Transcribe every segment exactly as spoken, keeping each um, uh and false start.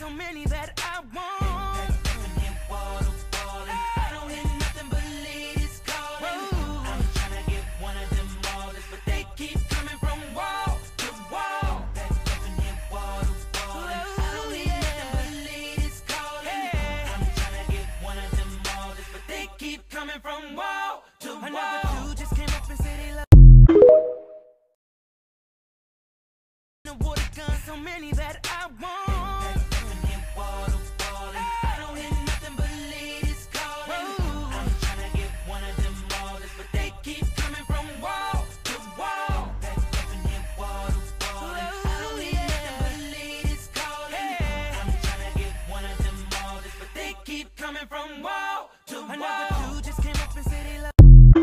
so many that I want. Wall to wall, and I don't hear nothing but ladies calling. I'm tryna get one of them ballers, but they keep coming from wall to wall. Back up and hit wall to wall, and I don't hear nothing but ladies calling. I'm tryna get one of them ballers, but they keep coming from wall to wall. Another dude just came up and said he loved the water gun, so many that I want. Wall to wall, and I don't hear nothing but ladies calling. I'm tryna get one of them ballers, but they keep coming from wall to wall. Back up and hit wall to wall, and I don't hear nothing but ladies calling. I'm tryna get one of them ballers, but they keep coming from wall to wall. Another dude just came up and said he loved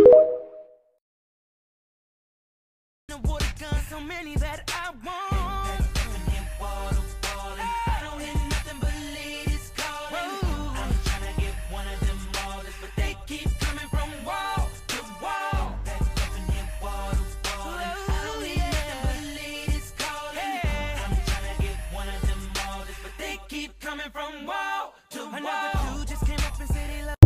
the water gun, so many that I want. Wall to wall, and I don't hear nothing but ladies calling. I'm tryna get one of them ballers, but they keep coming from wall to wall. Back up and hit wall to wall, and I don't hear nothing but ladies calling. I'm tryna get one of them ballers, but they keep coming from wall to wall. Another dude just came up and said he loved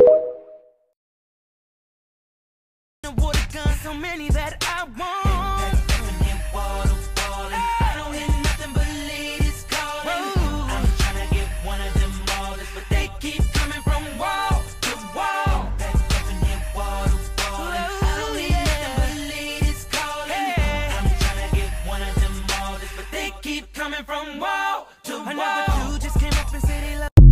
the water gun, so many that I want. Wall to wall, and I don't hear nothing but ladies calling. I'm tryna get one of them ballers, but they keep coming from wall to wall. Back up and hit wall to wall, and I don't hear nothing but ladies calling. I'm tryna get one of them ballers, but they keep coming from wall to wall. Another dude just came up and said he loved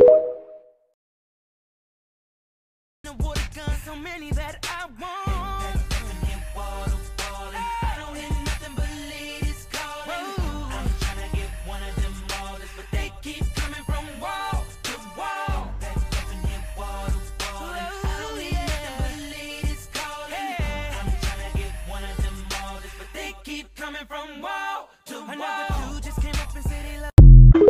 the water gun, so many that I want. Wall to wall, and I don't hear nothing but ladies calling. I'm tryna get one of them ballers, but they keep coming from wall to wall. Back up and hit wall to wall, and I don't hear nothing but ladies calling. I'm tryna get one of them ballers, but they keep coming from wall to wall. Another dude just came up and said he loved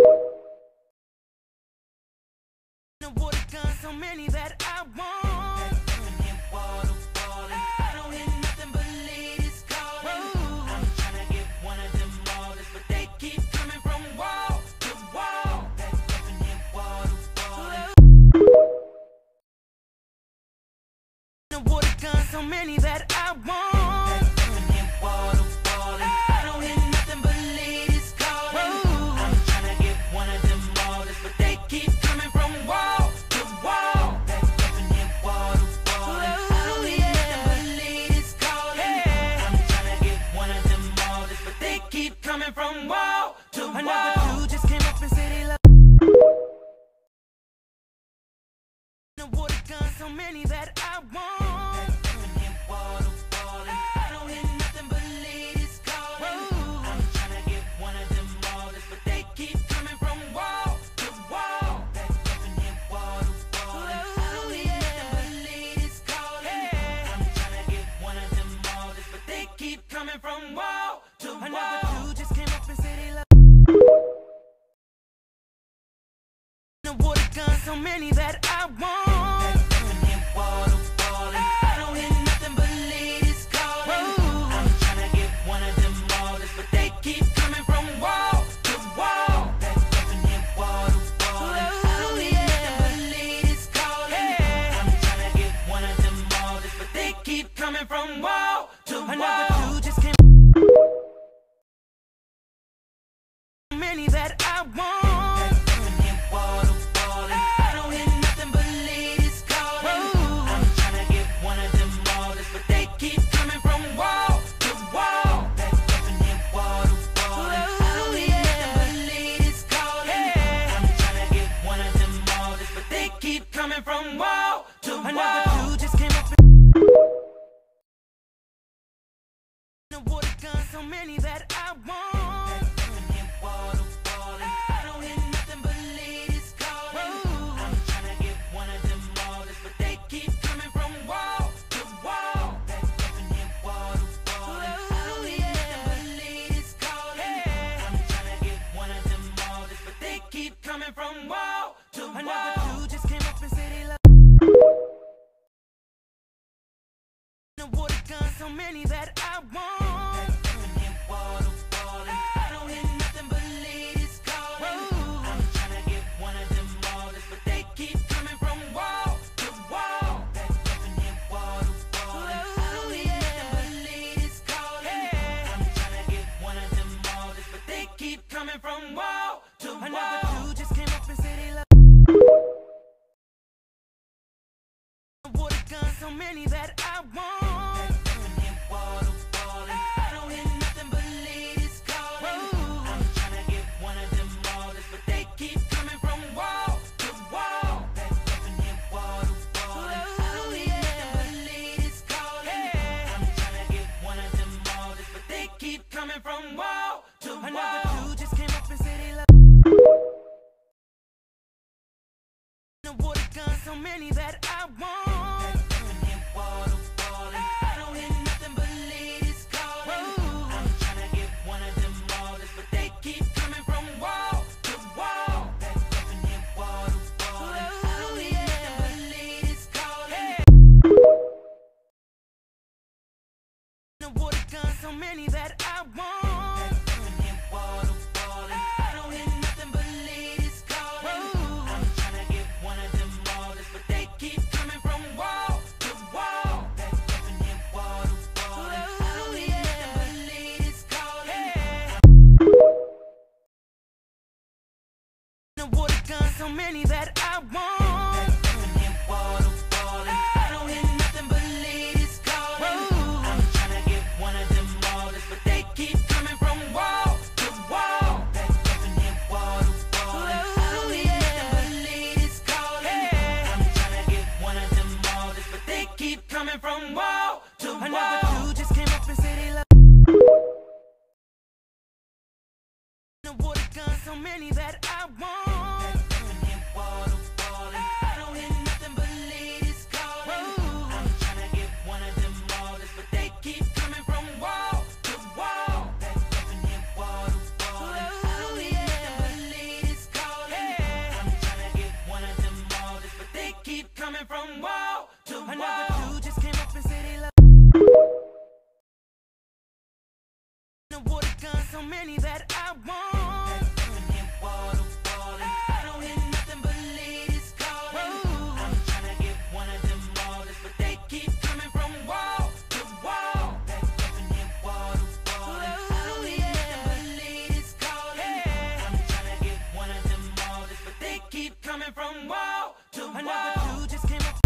the water gun, so many that I want. Wall to wall, and I don't hear nothing but ladies calling. I'm tryna get one of them ballers, but they keep coming from wall to wall. Back up and hit wall to wall, the water gun, so many that I want. Wall to wall, and I don't hear nothing but ladies calling. I'm tryna get one of them ballers, but they keep coming from wall to wall. Back up and hit wall to wall, and I don't hear nothing but ladies calling. I'm tryna get one of them ballers, but they keep coming from wall to wall. Another dude just came up and said he loved the water gun, so many that I want. Wall to wall, and I don't hear nothing but ladies calling. I'm tryna get one of them ballers, but they keep coming from wall to wall. Back up and hit wall to wall, and I don't hear nothing but ladies calling. I'm tryna get one of them ballers, but they keep coming from wall to wall. Another dude just came up and said he loved the water gun, so many that I want. Wall to wall, and I don't hear nothing but ladies calling. I'm tryna get one of them ballers, but they keep coming from wall to wall. Back up and hit wall to wall, and I don't hear nothing but ladies calling. I'm tryna get one of them ballers, but they keep coming from wall to wall. Another dude just came. Many that I want. Wall to wall, and I don't hear nothing but ladies calling. I'm tryna get one of them ballers, but they keep coming from wall to wall. Back up and hit wall to wall, and I don't hear nothing but ladies calling. I'm tryna get one of them ballers, but they keep coming from wall to wall. Another dude just came up and the water gun, so many that I want. Wall to wall, and I don't hear nothing but ladies calling. I'm tryna get one of them ballers, but they keep coming from wall to wall. Back up and hit wall to wall, and I don't hear nothing but ladies calling. I'm tryna get one of them ballers, but they keep coming from wall to wall. Another dude just came up and said he loved the water gun, so many that I want. Wall to wall, and I don't hear nothing but ladies calling. I'm from wall to wall. Another dude just came up and said he loved water gun, so many that I want. Wall to wall, and I don't hear nothing but ladies calling. I'm tryna get one of them ballers, but they keep coming from wall to wall. Wall to wall, and I don't hear nothing but ladies calling. I'm tryna get one of them ballers, but they keep coming from wall to wall. Another dude just came up and said he loved the water gun, so many that I want. Wall to wall, and I don't hear nothing but ladies calling. I'm tryna get one of them ballers, but they keep coming from wall to wall. Wall to wall, and I don't hear nothing but ladies calling. The water gun, so many that I want. Wall to wall, and I don't hear nothing but ladies calling. I'm tryna get one of them ballers, but they keep coming from wall to wall. Wall to wall, and I don't hear nothing but ladies calling. The water gun, so many that I want. Wall to wall, and I don't hear nothing but ladies calling. I'm tryna get one of them ballers, but they keep coming from wall to wall. Wall to wall, and I don't hear nothing but ladies calling. I'm tryna get one of them ballers, but they keep coming from wall to wall. Another dude just came up and said he loved the water gun, so many that I want. Wall to wall, and I don't hear nothing but ladies calling. I'm tryna get one of them ballers, but they keep coming from wall to wall. Wall to wall, and I don't hear nothing but ladies calling. I'm tryna get one of them ballers, but they keep coming from wall to wall. Another dude just came up and said he loved the water gun, so many that I want. Wall to wall, and I don't hear nothing but ladies calling. I'm tryna get one of them ballers, but they keep coming from wall to wall. Wall to wall, and I don't hear nothing but ladies calling. I'm tryna get one of them ballers, but they keep coming from wall to wall. Another dude just came up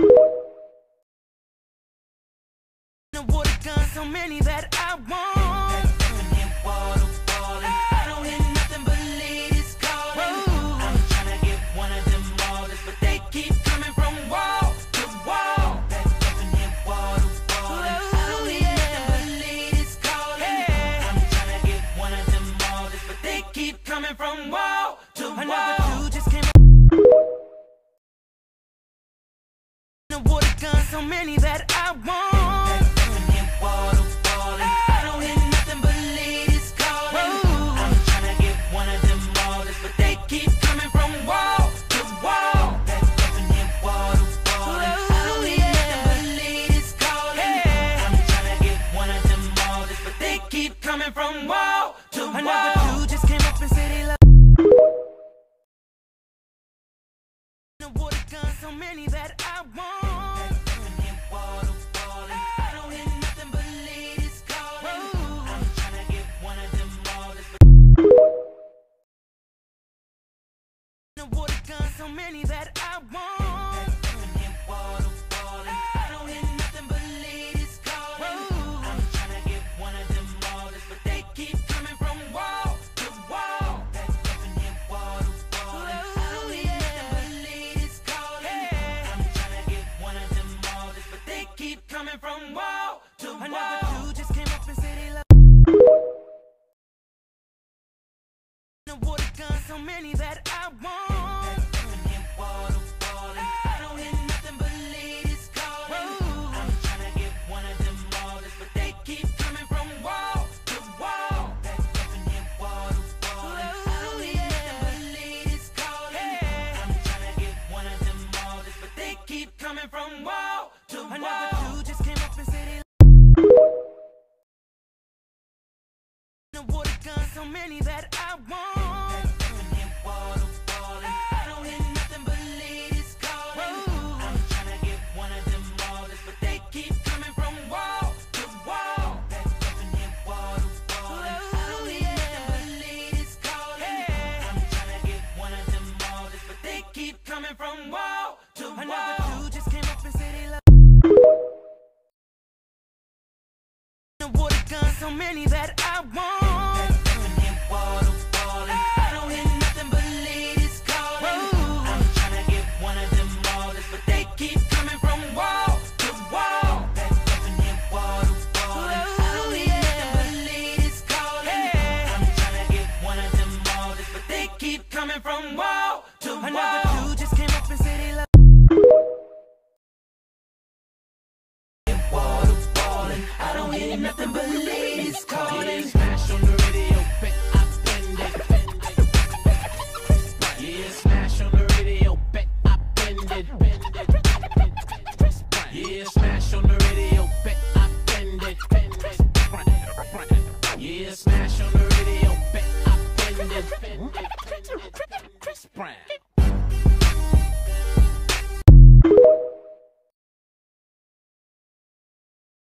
the water gun, so many that I want. Wall to wall, and I don't hear nothing but ladies calling. I'm tryna get one of them ballers, but they keep coming from wall to wall. Wall to wall, and I don't hear nothing but ladies calling. I'm tryna get one of them ballers, but they keep coming from wall to wall. Another dude just came up the water gun, so many that I want. Wall to wall, and I don't hear nothing but ladies calling. I'm tryna get one of them ballers, but they keep coming from wall to wall. Wall to wall, and I don't hear nothing but ladies calling. I'm tryna get one of them ballers, but they keep coming from wall to wall. Another dude just came up and said he loved the water gun, so many that I want. Wall to wall, and I don't hear nothing but ladies calling. I'm tryna get one of them ballers, but the water gun, so many that I want. Wall to wall, and I don't hear nothing but ladies calling. I'm tryna get one of them ballers, but they keep coming from wall to wall. Wall to wall, and I don't hear nothing but ladies calling. I'm tryna get one of them ballers, but they keep coming from wall to wall. Another dude just came up and said he loved the water gun, so many that I want. Wall to wall, and I don't hear nothing but ladies calling. I'm tryna get one of them ballers, but they keep coming from wall to wall. Wall to wall, and I don't hear nothing but ladies calling. I'm tryna get one of them ballers, but they keep coming from wall to wall. Another dude just came up and said he loved the water gun, so many that I want. Wall to wall, and I don't hear nothing but ladies calling. I'm tryna get one of them ballers, but they keep coming from wall to wall. Wall to wall, and I don't hear nothing but ladies calling. so many that I want. Definitely wall to wall, and I don't hear nothing but ladies calling. Whoa. I'm tryna get one of them all, but they keep coming from wall to wall. Definitely wall to wall, and I don't hear nothing but ladies calling. Hey. I'm tryna get one of them all, but they keep coming from wall to wall. Another dude just came up and said he loved wall to wall, and I don't hear nothing but ladies calling. Smash on the radio, bet I bend it. Yeah, smash on the radio, bet I bend it. Yeah, smash on the radio, bet I bend it. Yeah, smash on the radio, bet I bend it. Chris Brown.